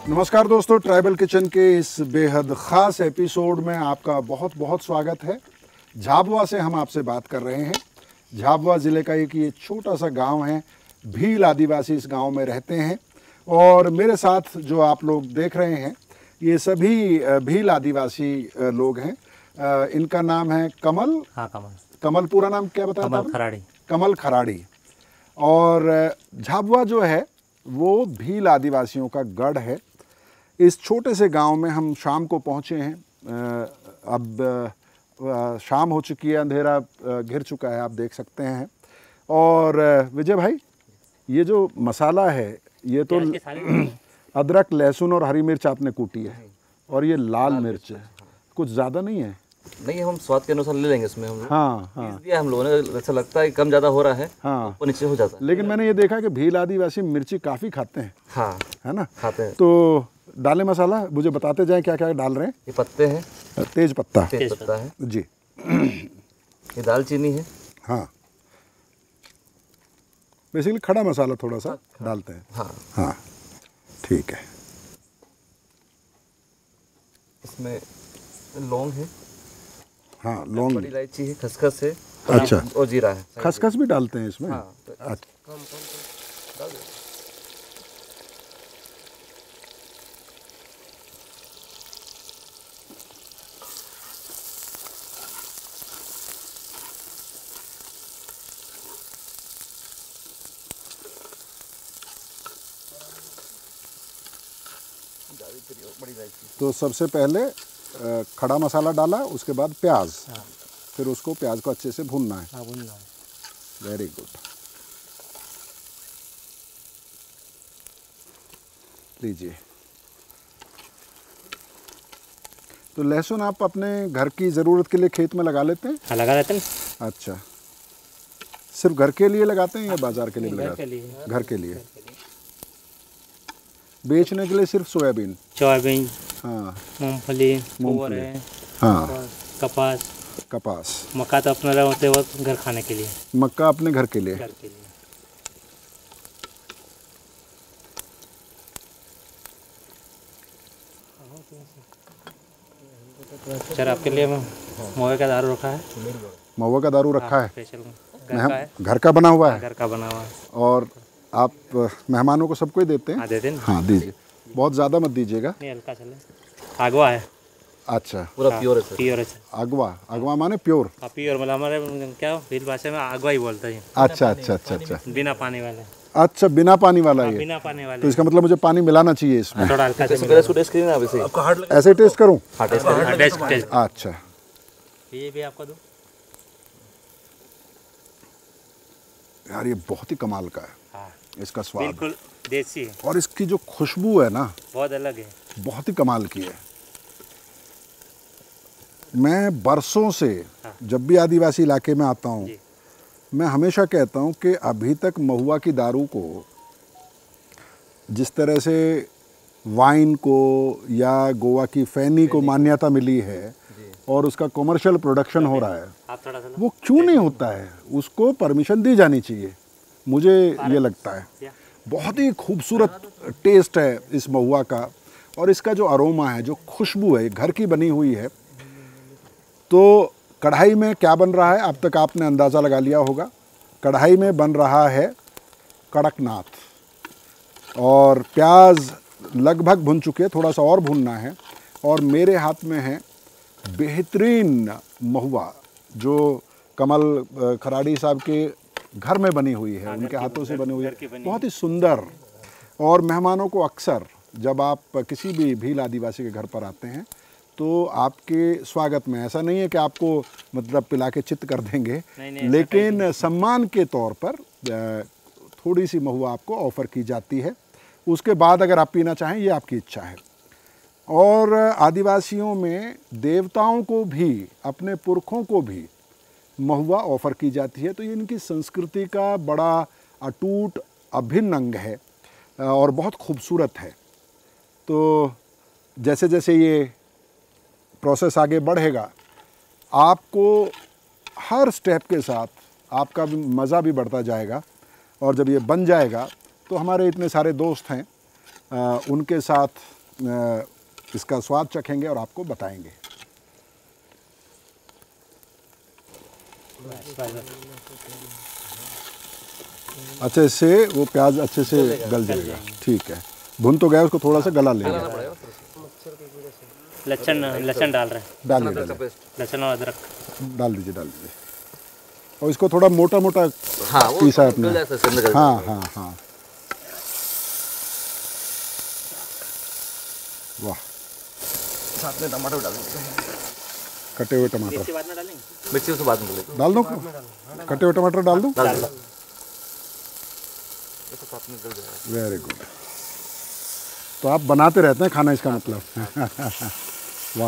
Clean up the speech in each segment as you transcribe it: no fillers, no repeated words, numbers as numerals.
नमस्कार दोस्तों, tribal kitchen के इस बेहद ख़ास एपिसोड में आपका बहुत बहुत स्वागत है। झाबुआ से हम आपसे बात कर रहे हैं। झाबुआ ज़िले का एक ये छोटा सा गांव है। भील आदिवासी इस गांव में रहते हैं और मेरे साथ जो आप लोग देख रहे हैं ये सभी भील आदिवासी लोग हैं। इनका नाम है कमल। हाँ, कमल। कमल पूरा नाम क्या बताया? कमल खराड़ी। कमल खराड़ी। और झाबुआ जो है वो भील आदिवासियों का गढ़ है। इस छोटे से गांव में हम शाम को पहुंचे हैं। अब शाम हो चुकी है, अंधेरा घिर चुका है, आप देख सकते हैं। और विजय भाई, ये जो मसाला है ये तो अदरक, लहसुन और हरी मिर्च आपने कूटी है और ये लाल मिर्च है। कुछ ज़्यादा नहीं है? नहीं, हम स्वाद के अनुसार ले लेंगे इसमें। हम लोग हाँ, दिया हम लोगों ने, ऐसा लगता है कम ज़्यादा हो रहा है, हाँ, ऊपर नीचे हो जाता है। लेकिन मैंने ये देखा कि भील आदिवासी मिर्ची काफ़ी खाते हैं। हाँ, है ना? खाते हैं। तो डालें मसाला, मुझे बताते जाएं क्या क्या डाल रहे हैं। ये पत्ते हैं, तेज पत्ता है जी। ये दालचीनी है। हाँ, बेसिकली खड़ा मसाला थोड़ा सा डालते हैं। हाँ हाँ, ठीक है। इसमें लौंग है। हाँ, लौंग, बड़ी इलायची है, खसखस है। अच्छा, और जीरा है। खसखस भी डालते हैं इसमें? हाँ, अच्छा, डाल दो। बड़ी इलायची। तो सबसे पहले खड़ा मसाला डाला, उसके बाद प्याज। हाँ। फिर उसको प्याज को अच्छे से भूनना है। हाँ, भूनना है। Very good. लीजिए। तो लहसुन आप अपने घर की ज़रूरत के लिए खेत में लगा लेते हैं? हाँ, लगा देते हैं। अच्छा, सिर्फ घर के लिए लगाते हैं या बाजार के लिए भी घर लगाते के लिए। हैं? घर के लिए। बेचने के लिए सिर्फ सोयाबीन? सोयाबीन, हाँ, मूंगफली, गोबर है, हाँ, और कपास। कपास। मक्का तो अपना होते वक्त घर खाने के लिए। मक्का अपने घर के लिए। घर के लिए। सर, आपके लिए महुए का दारू रखा है। महुआ का दारू रखा है? स्पेशल घर का है। घर का बना हुआ है? घर का बना हुआ है। और आप मेहमानों को सबको ही देते हैं? हाँ, देते हैं। हाँ, दीजिए। बहुत ज़्यादा मत दीजिएगा। नहीं, हल्का चले। आगवा है। अच्छा, पूरा प्योर है सर। प्योर है सर। अगवा? अगवा माने प्योर? हाँ, प्योर मतलब हमारे क्या भील भाषा में आगवा ही बोलते हैं। अच्छा अच्छा अच्छा अच्छा। बिना पानी वाले। अच्छा, बिना पानी वाला ये? बिना पानी वाले। तो इसका मतलब मुझे पानी मिलाना चाहिए इसमें? थोड़ा हल्का से इसको टेस्ट करिए ना, वैसे ऐसे टेस्ट करूं? हाँ, टेस्ट करिए। टेस्ट। अच्छा, ये भी आपको दो। यार ये बहुत ही कमाल का है। हाँ, इसका स्वाद बिल्कुल देसी है। और इसकी जो खुशबू है ना, बहुत अलग है। बहुत ही कमाल की है। मैं बरसों से जब भी आदिवासी इलाके में आता हूँ, मैं हमेशा कहता हूँ कि अभी तक महुआ की दारू को जिस तरह से वाइन को या गोवा की फैनी को मान्यता मिली है और उसका कमर्शियल प्रोडक्शन हो रहा है, आप थोड़ा सा वो क्यों नहीं होता है? उसको परमिशन दी जानी चाहिए, मुझे ये लगता है। बहुत ही खूबसूरत टेस्ट है इस महुआ का और इसका जो अरोमा है, जो खुशबू है, घर की बनी हुई है। तो कढ़ाई में क्या बन रहा है अब तक आपने अंदाज़ा लगा लिया होगा। कढ़ाई में बन रहा है कड़कनाथ और प्याज लगभग भुन चुके हैं, थोड़ा सा और भुनना है। और मेरे हाथ में है बेहतरीन महुआ जो कमल खराड़ी साहब के घर में बनी हुई है, उनके हाथों से बनी हुई है, बहुत ही सुंदर। और मेहमानों को अक्सर जब आप किसी भी भील आदिवासी के घर पर आते हैं तो आपके स्वागत में ऐसा नहीं है कि आपको मतलब पिला के चित्त कर देंगे, लेकिन सम्मान के तौर पर थोड़ी सी महुआ आपको ऑफ़र की जाती है। उसके बाद अगर आप पीना चाहें, ये आपकी इच्छा है। और आदिवासियों में देवताओं को भी, अपने पुरखों को भी महुआ ऑफ़र की जाती है। तो ये इनकी संस्कृति का बड़ा अटूट अभिन्न अंग है और बहुत खूबसूरत है। तो जैसे जैसे ये प्रोसेस आगे बढ़ेगा, आपको हर स्टेप के साथ आपका भी मज़ा भी बढ़ता जाएगा। और जब ये बन जाएगा तो हमारे इतने सारे दोस्त हैं उनके साथ इसका स्वाद चखेंगे और आपको बताएंगे। अच्छे से वो प्याज अच्छे से गल जाएगा। ठीक है, भुन तो गया, उसको थोड़ा सा गला लेंगे। लहसुन डाल रहे हैं, डालिए लहसुन और अदरक डाल दीजिए। और इसको थोड़ा मोटा मोटा हाँ वो पीसा है अपने। गल जाता है, इसके अंदर गल जाता हाँ है। हाँ हाँ, वाह। साथ में टमाटर डाल देंगे, कटे हुए टमाटर इसके बाद में डालेंगे। मिर्ची उसके बाद में डालेंगे। डाल दूँ? कटे हुए टमाटर डाल दूँ? डाल दो। ये तो साथ में गल जाएगा। Very good. तो आप बनाते रहते हैं खाना, इसका मतलब। वाह।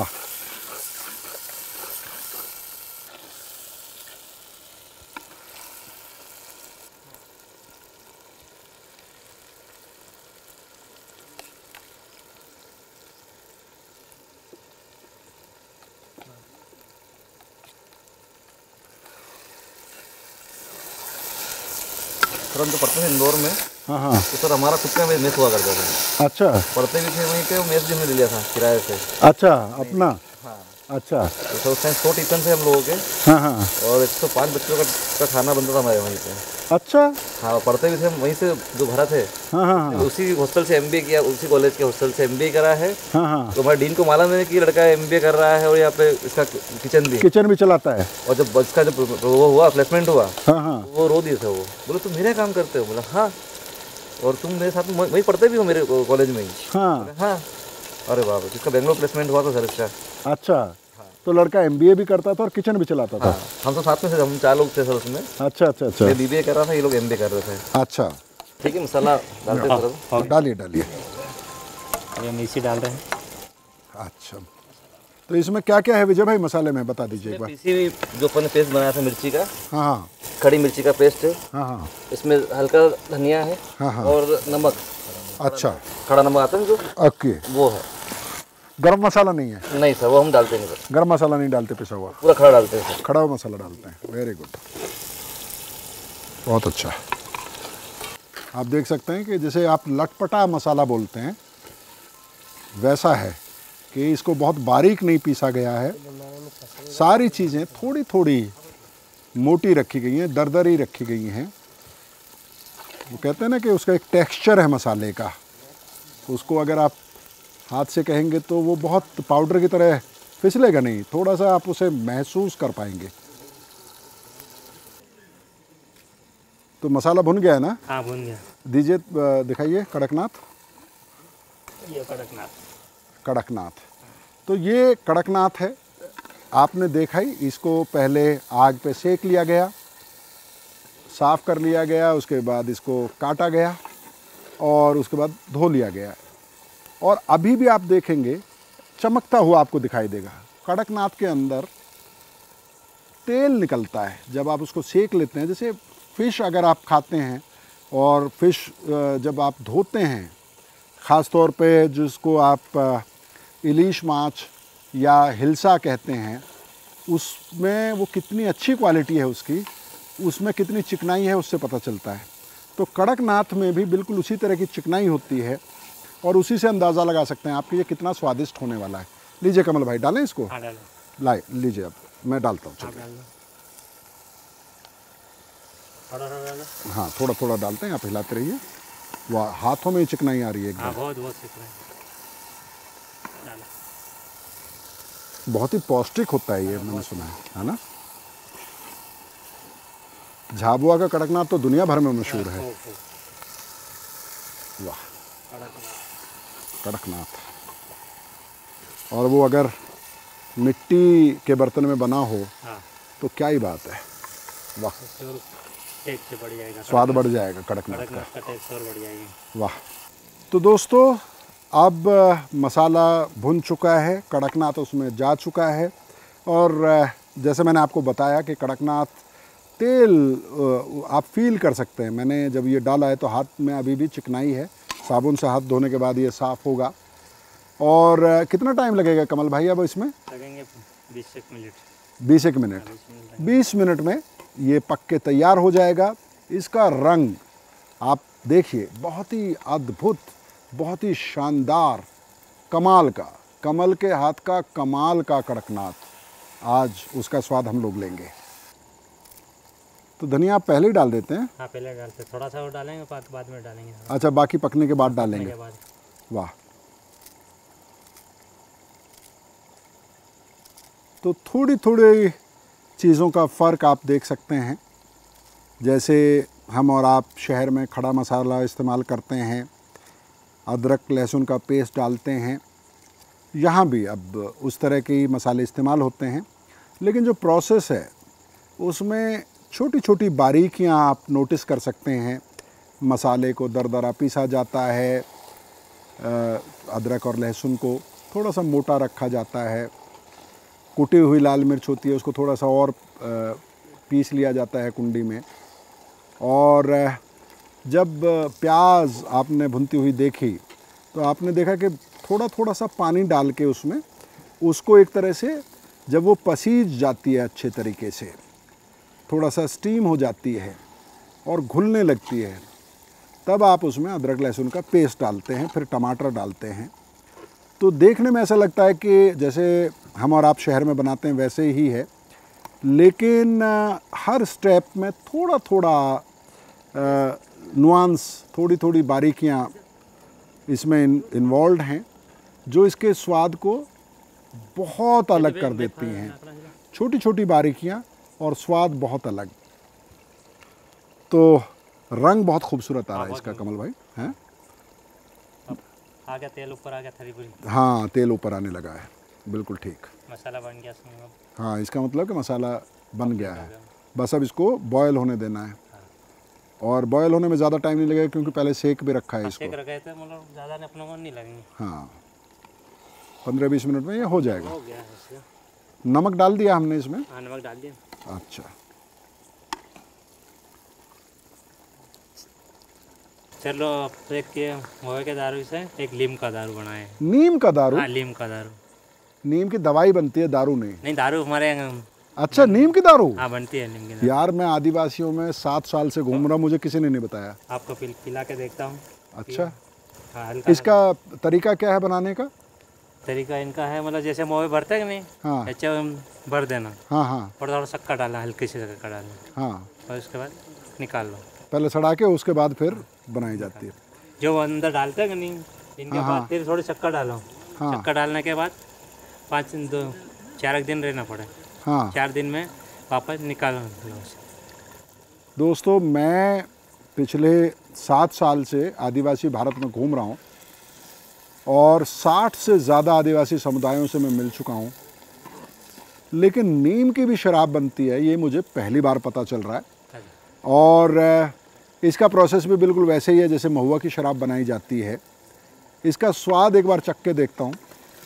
सर हम तो पढ़ते थे इंदौर में, हाँ हाँ, तो सर हमारा खुद का मेस हुआ करता था। अच्छा पढ़ते भी थे वहीं पे, मेस भी हमने ले लिया था किराए से। अच्छा, अपना। हाँ, अच्छा, तो उस टाइम 100 टिफिन थे हम लोगों के, हाँ हाँ, और 105 बच्चों का खाना बनता था हमारे वहीं पे। अच्छा, हाँ, पढ़ते भी थे वहीं से, जो भरा थे हाँ हाँ हाँ, उसी हॉस्टल से एमबीए किया, उसी कॉलेज के हॉस्टल से एमबीए करा है। हाँ हाँ, तो हमारे डीन को मालूम है कि लड़का एमबीए कर रहा है और यहाँ पे इसका किचन भी। किचन भी चलाता है। और जब इसका जब वो हुआ प्लेसमेंट हुआ, हाँ हाँ, वो रो दिए थे। वो बोले तुम मेरा काम करते हो? बोला हाँ, और तुम मेरे साथ में वहीं पढ़ते भी हो मेरे कॉलेज में ही? हाँ, हाँ। अरे बाप रे, इसका बेंगलोर प्लेसमेंट हुआ था सर इसका। अच्छा। तो लड़का एमबीए भी करता था और किचन भी चलाता था। हाँ, हम तो साथ में थे, हम 4 लोग थे सर उसमें। अच्छा अच्छा अच्छा, मैं बीबीए कर रहा था, ये लोग एमबीए कर रहे थे। अच्छा, ठीक है, मसाला डालते हैं सर। डालिए डालिए। ये मिर्ची डाल रहे हैं। अच्छा, तो इसमें क्या क्या है विजय भाई मसाले में, बता दीजिए एक बार। पीसी हुई जो अपन ने पेस्ट बनाया था मिर्ची का, हाँ हाँ खड़ी मिर्ची का पेस्ट है, हाँ हाँ, इसमें हल्का धनिया है, हाँ हाँ, और नमक, अच्छा, खड़ा नमक आता है जो, ओके। वो है। गरम मसाला नहीं है? नहीं सर, वो हम डालते नहीं सर, गरम मसाला नहीं डालते, पिसा हुआ पूरा खड़ा डालते हैं सर। खड़ा हुआ मसाला डालते हैं। वेरी गुड, बहुत अच्छा। आप देख सकते हैं कि जैसे आप लटपटा मसाला बोलते हैं, वैसा है कि इसको बहुत बारीक नहीं पीसा गया है। सारी चीज़ें थोड़ी थोड़ी मोटी रखी गई हैं, दरदरी रखी गई हैं। वो कहते हैं ना कि उसका एक टेक्सचर है मसाले का, उसको अगर आप हाथ से कहेंगे तो वो बहुत पाउडर की तरह फिसलेगा नहीं, थोड़ा सा आप उसे महसूस कर पाएंगे। तो मसाला भुन गया है ना? हाँ, भून गया। दीजिए, दिखाइए कड़कनाथ। ये कड़कनाथ। कड़कनाथ, तो ये कड़कनाथ है। आपने देखा ही, इसको पहले आग पे सेक लिया गया, साफ़ कर लिया गया, उसके बाद इसको काटा गया और उसके बाद धो लिया गया। और अभी भी आप देखेंगे चमकता हुआ आपको दिखाई देगा। कड़कनाथ के अंदर तेल निकलता है जब आप उसको सेक लेते हैं। जैसे फ़िश अगर आप खाते हैं और फ़िश जब आप धोते हैं, ख़ास तौर पे जिसको आप इलीश माछ या हिल्सा कहते हैं, उसमें वो कितनी अच्छी क्वालिटी है उसकी, उसमें कितनी चिकनाई है, उससे पता चलता है। तो कड़कनाथ में भी बिल्कुल उसी तरह की चिकनाई होती है और उसी से अंदाज़ा लगा सकते हैं आपके ये कितना स्वादिष्ट होने वाला है। लीजिए कमल भाई, डालें इसको? हाँ, डालो। लाए लीजिए, अब मैं डालता हूँ। आप चलिए, डाल दो। थोड़ा थोड़ा डालो। हाँ, थोड़ा थोड़ा डालते हैं, आप हिलाते रहिए। वाह, हाथों में ही चिकनाई आ रही है हाँ, एकदम। बहुत बहुत सीख रहे हैं। डालो। बहुत ही पौष्टिक होता है ये, मैंने सुना है ना? झाबुआ का कड़कनाथ तो दुनिया भर में मशहूर है। वाह, कड़कनाथ। और वो अगर मिट्टी के बर्तन में बना हो हाँ, तो क्या ही बात है। वाह, टेस्ट से बढ़ जाएगा, स्वाद बढ़ जाएगा कड़कनाथ का। कड़कनाथ का टेस्ट और बढ़ जाएगी। वाह। तो दोस्तों, अब मसाला भुन चुका है, कड़कनाथ उसमें जा चुका है। और जैसे मैंने आपको बताया कि कड़कनाथ तेल आप फील कर सकते हैं। मैंने जब ये डाला है तो हाथ में अभी भी चिकनाई है, साबुन से हाथ धोने के बाद ये साफ़ होगा। और कितना टाइम लगेगा कमल भाई अब इसमें? लगेंगे 20 मिनट। 20 मिनट। 20 मिनट में ये पक के तैयार हो जाएगा। इसका रंग आप देखिए, बहुत ही अद्भुत बहुत ही शानदार, कमाल का, कमल के हाथ का कमाल का कड़कनाथ, आज उसका स्वाद हम लोग लेंगे। तो धनिया आप पहले ही डाल देते हैं? हाँ पहले डालते, थोड़ा सा वो डालेंगे, बाद में डालेंगे। अच्छा, बाकी पकने के बाद पकने डालेंगे। के बाद। वाह। तो थोड़ी थोड़ी चीज़ों का फ़र्क आप देख सकते हैं। जैसे हम और आप शहर में खड़ा मसाला इस्तेमाल करते हैं, अदरक लहसुन का पेस्ट डालते हैं, यहाँ भी अब उस तरह के मसाले इस्तेमाल होते हैं, लेकिन जो प्रोसेस है उसमें छोटी छोटी बारीकियाँ आप नोटिस कर सकते हैं। मसाले को दरदरा पीसा जाता है, अदरक और लहसुन को थोड़ा सा मोटा रखा जाता है, कुटी हुई लाल मिर्च होती है उसको थोड़ा सा और पीस लिया जाता है कुंडी में, और जब प्याज आपने भुनती हुई देखी तो आपने देखा कि थोड़ा थोड़ा सा पानी डाल के उसमें उसको एक तरह से जब वो पसीज जाती है अच्छे तरीके से, थोड़ा सा स्टीम हो जाती है और घुलने लगती है, तब आप उसमें अदरक लहसुन का पेस्ट डालते हैं, फिर टमाटर डालते हैं। तो देखने में ऐसा लगता है कि जैसे हम और आप शहर में बनाते हैं वैसे ही है, लेकिन हर स्टेप में थोड़ा थोड़ा नुआंस, थोड़ी थोड़ी बारीकियाँ इसमें इन्वॉल्व हैं, जो इसके स्वाद को बहुत अलग कर देती हैं। छोटी छोटी बारीकियाँ और स्वाद बहुत अलग। तो रंग बहुत खूबसूरत आ रहा है इसका कमल भाई, हैं? आ गया तेल ऊपर, आ गया थरी पूरी। हाँ, तेल ऊपर आने लगा है, बिल्कुल ठीक। मसाला बन गया इसमें अब। हाँ, इसका मतलब कि मसाला बन गया है, बस अब इसको बॉयल होने देना है। और बॉयल होने में ज़्यादा टाइम नहीं लगेगा क्योंकि पहले सेक भी रखा है इसको। सेक रखे थे, मतलब ज़्यादा अपने को नहीं लगेंगे। हाँ, 15-20 मिनट में ये हो जाएगा। हो गया है इससे। नमक डाल दिया हमने इसमें? हाँ नमक डाल दिया। अच्छा, चलो अब एक के मोहे के दारू से एक नीम का दारू बनाए। नीम का दारू? हाँ नीम का दारू। नीम की दवाई बनती है, दारू नहीं? नहीं दारू हमारे। अच्छा, नीम की दारू? हाँ बनती है नीम की दारू। यार मैं आदिवासियों में 7 साल से घूम रहा हूँ, मुझे किसी ने नहीं बताया। आपको पिला के देखता हूँ। अच्छा, हाँ हल्का। इसका तरीका क्या है बनाने का? तरीका इनका है, मतलब जैसे मोहे भरते हैं कि नहीं, हाँ अच्छा भर देना। हाँ हाँ और थोड़ा शक्कर डालना, हल्की सी शक्कर डालना, हाँ, और उसके बाद निकाल लो। पहले सड़ा के उसके बाद फिर बनाई जाती है। जो वो अंदर डालते हैं कि नहीं, इनके हाँ, बाद फिर थोड़ी शक्कर डालो। हाँ शक्कर डालने के बाद 4 दिन रहना पड़े। हाँ। 4 दिन में वापस निकाल लो उसे। दोस्तों, मैं पिछले 7 साल से आदिवासी भारत में घूम रहा हूँ और 60 से ज़्यादा आदिवासी समुदायों से मैं मिल चुका हूँ, लेकिन नीम की भी शराब बनती है ये मुझे पहली बार पता चल रहा है। और इसका प्रोसेस भी बिल्कुल वैसे ही है जैसे महुआ की शराब बनाई जाती है। इसका स्वाद एक बार चख के देखता हूँ।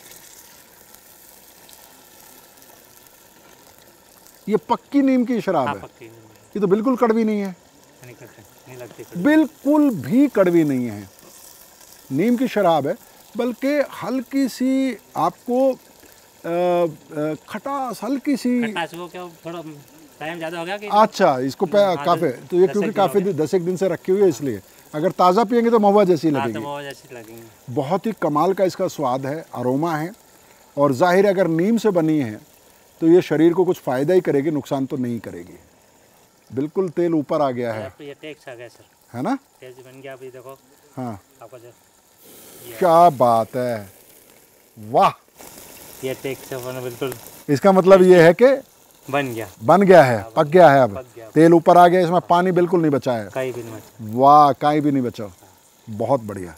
ये पक्की नीम की शराब हाँ है, पक्की। ये तो बिल्कुल कड़वी नहीं है, नहीं लगती कड़वी। बिल्कुल भी कड़वी नहीं है। नीम की शराब है, बल्कि हल्की सी आपको खटास, हल्की सी। खटास वो क्या थोड़ा टाइम ज़्यादा हो गया कि? अच्छा, इसको काफ़ी तो ये क्योंकि काफ़ी 10 दिन से रखी हुई है, इसलिए अगर ताज़ा पियेंगे तो महुआ जैसी लगेगी। तो महुआ जैसी लगेंगी। बहुत ही कमाल का इसका स्वाद है, अरोमा है, और जाहिर है अगर नीम से बनी है तो ये शरीर को कुछ फ़ायदा ही करेगी, नुकसान तो नहीं करेगी। बिल्कुल तेल ऊपर आ गया है, ये टेक्स आ गया सर, है ना? तेल बन गया। अभी देखो हाँ, आपका जो क्या बात है, वाह। ये टेक्स बिल्कुल इसका मतलब ये है कि बन गया, है, पक गया है। अब पक गया। तेल ऊपर आ गया, इसमें पानी बिल्कुल नहीं बचा है। कहीं भी नहीं बचा। वाह, कहीं भी नहीं बचा, बहुत बढ़िया।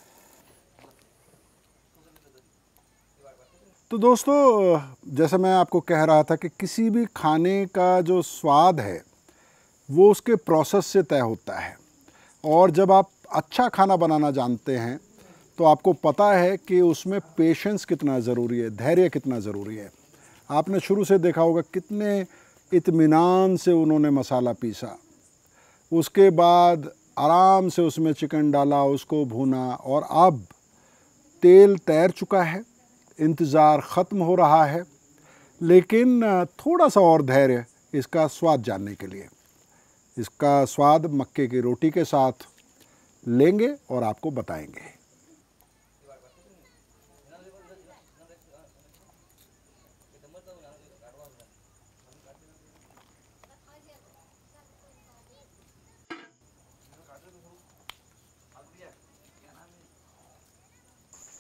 तो दोस्तों, जैसे मैं आपको कह रहा था कि किसी भी खाने का जो स्वाद है वो उसके प्रोसेस से तय होता है, और जब आप अच्छा खाना बनाना जानते हैं तो आपको पता है कि उसमें पेशेंस कितना ज़रूरी है, धैर्य कितना ज़रूरी है। आपने शुरू से देखा होगा कितने इत्मीनान से उन्होंने मसाला पीसा, उसके बाद आराम से उसमें चिकन डाला, उसको भूना, और अब तेल तैर चुका है, इंतज़ार ख़त्म हो रहा है, लेकिन थोड़ा सा और धैर्य इसका स्वाद जानने के लिए। इसका स्वाद मक्के की रोटी के साथ लेंगे और आपको बताएंगे।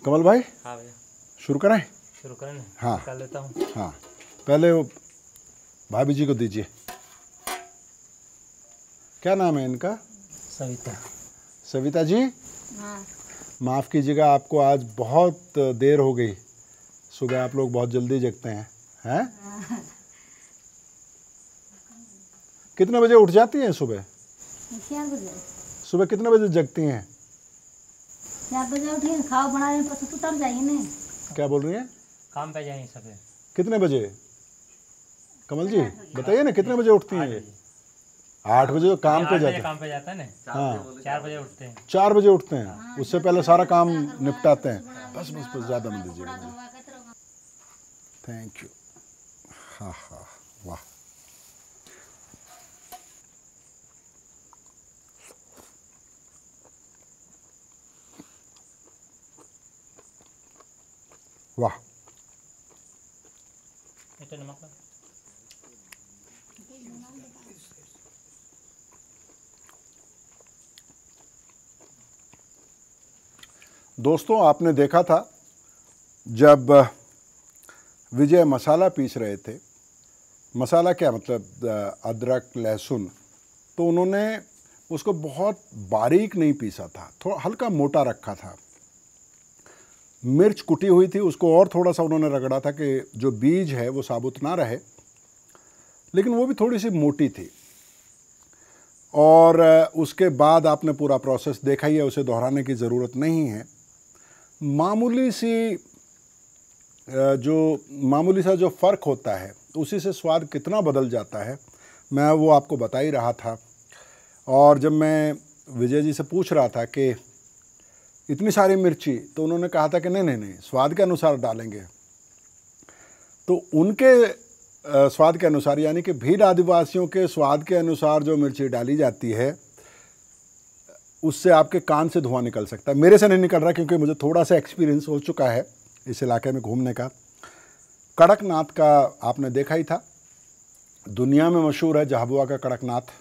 कमल भाई हाँ भैया, शुरू करें? शुरू करें ना? हाँ। कर लेता हूँ। हाँ, पहले वो भाभी जी को दीजिए। क्या नाम है इनका? सविता। सविता जी, हाँ। माफ़ कीजिएगा, आपको आज बहुत देर हो गई। सुबह आप लोग बहुत जल्दी जगते हैं, हैं? कितने बजे उठ जाती हैं सुबह? 4 बजे। सुबह कितने बजे जगती हैं? 4 बजे उठिए, खाओ बना रहे हैं, तो तब जाइए ना। क्या बोल रही हैं? काम पे जाएंगे सभी। कितने बजे? कमल जी बताइए ना, कितने बजे उठती हैं ये? 8 बजे तो काम पे जाते हैं। काम पे जाता है ना। हाँ, 4 बजे उठते हैं। 4 बजे उठते हैं, उससे पहले सारा काम निपटाते हैं। बस बस बस, ज़्यादा मत दीजिएगा मुझे। Thank you. हाँ हाँ, वाह। वाह, इतना नमक लगा। दोस्तों आपने देखा था जब विजय मसाला पीस रहे थे, मसाला क्या मतलब अदरक लहसुन, तो उन्होंने उसको बहुत बारीक नहीं पीसा था, थोड़ा हल्का मोटा रखा था। मिर्च कुटी हुई थी, उसको और थोड़ा सा उन्होंने रगड़ा था कि जो बीज है वो साबुत ना रहे, लेकिन वो भी थोड़ी सी मोटी थी। और उसके बाद आपने पूरा प्रोसेस देखा ही है, उसे दोहराने की ज़रूरत नहीं है। मामूली सा जो फ़र्क होता है उसी से स्वाद कितना बदल जाता है, मैं वो आपको बता ही रहा था। और जब मैं विजय जी से पूछ रहा था कि इतनी सारी मिर्ची, तो उन्होंने कहा था कि नहीं, स्वाद के अनुसार डालेंगे। तो उनके स्वाद के अनुसार, यानी कि भील आदिवासियों के स्वाद के अनुसार जो मिर्ची डाली जाती है, उससे आपके कान से धुआं निकल सकता है। मेरे से नहीं निकल रहा, क्योंकि मुझे थोड़ा सा एक्सपीरियंस हो चुका है इस इलाके में घूमने का। कड़कनाथ का आपने देखा ही था, दुनिया में मशहूर है झाबुआ का कड़कनाथ।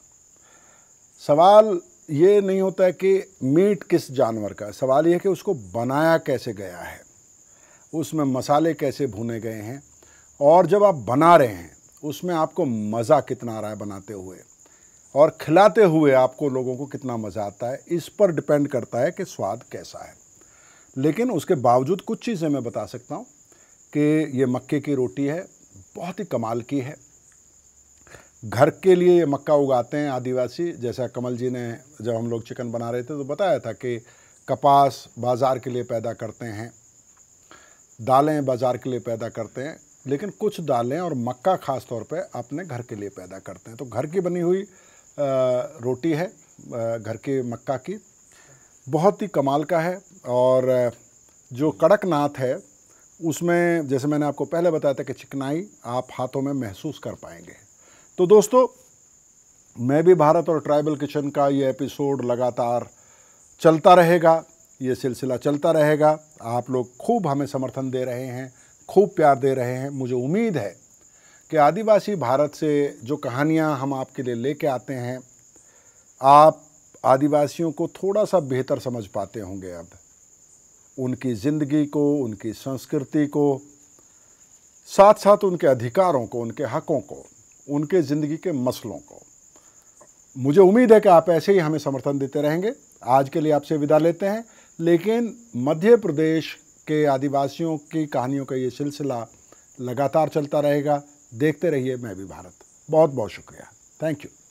सवाल ये नहीं होता है कि मीट किस जानवर का, सवाल ये है कि उसको बनाया कैसे गया है, उसमें मसाले कैसे भुने गए हैं, और जब आप बना रहे हैं उसमें आपको मज़ा कितना आ रहा है बनाते हुए, और खिलाते हुए आपको लोगों को कितना मज़ा आता है। इस पर डिपेंड करता है कि स्वाद कैसा है। लेकिन उसके बावजूद कुछ चीज़ें मैं बता सकता हूँ कि ये मक्के की रोटी है, बहुत ही कमाल की है। घर के लिए ये मक्का उगाते हैं आदिवासी, जैसा कमल जी ने जब हम लोग चिकन बना रहे थे तो बताया था कि कपास बाज़ार के लिए पैदा करते हैं, दालें बाज़ार के लिए पैदा करते हैं, लेकिन कुछ दालें और मक्का ख़ास तौर पे अपने घर के लिए पैदा करते हैं। तो घर की बनी हुई रोटी है, घर के मक्का की, बहुत ही कमाल का है। और जो कड़कनाथ है उसमें, जैसे मैंने आपको पहले बताया था कि चिकनाई आप हाथों में महसूस कर पाएंगे। तो दोस्तों, मैं भी भारत और ट्राइबल किचन का ये एपिसोड लगातार चलता रहेगा, ये सिलसिला चलता रहेगा। आप लोग खूब हमें समर्थन दे रहे हैं, खूब प्यार दे रहे हैं। मुझे उम्मीद है कि आदिवासी भारत से जो कहानियाँ हम आपके लिए लेके आते हैं, आप आदिवासियों को थोड़ा सा बेहतर समझ पाते होंगे। अब उनकी ज़िंदगी को, उनकी संस्कृति को, साथ साथ उनके अधिकारों को, उनके हकों को, उनके ज़िंदगी के मसलों को। मुझे उम्मीद है कि आप ऐसे ही हमें समर्थन देते रहेंगे। आज के लिए आपसे विदा लेते हैं, लेकिन मध्य प्रदेश के आदिवासियों की कहानियों का ये सिलसिला लगातार चलता रहेगा। देखते रहिए मैं भी भारत। बहुत बहुत शुक्रिया। Thank you.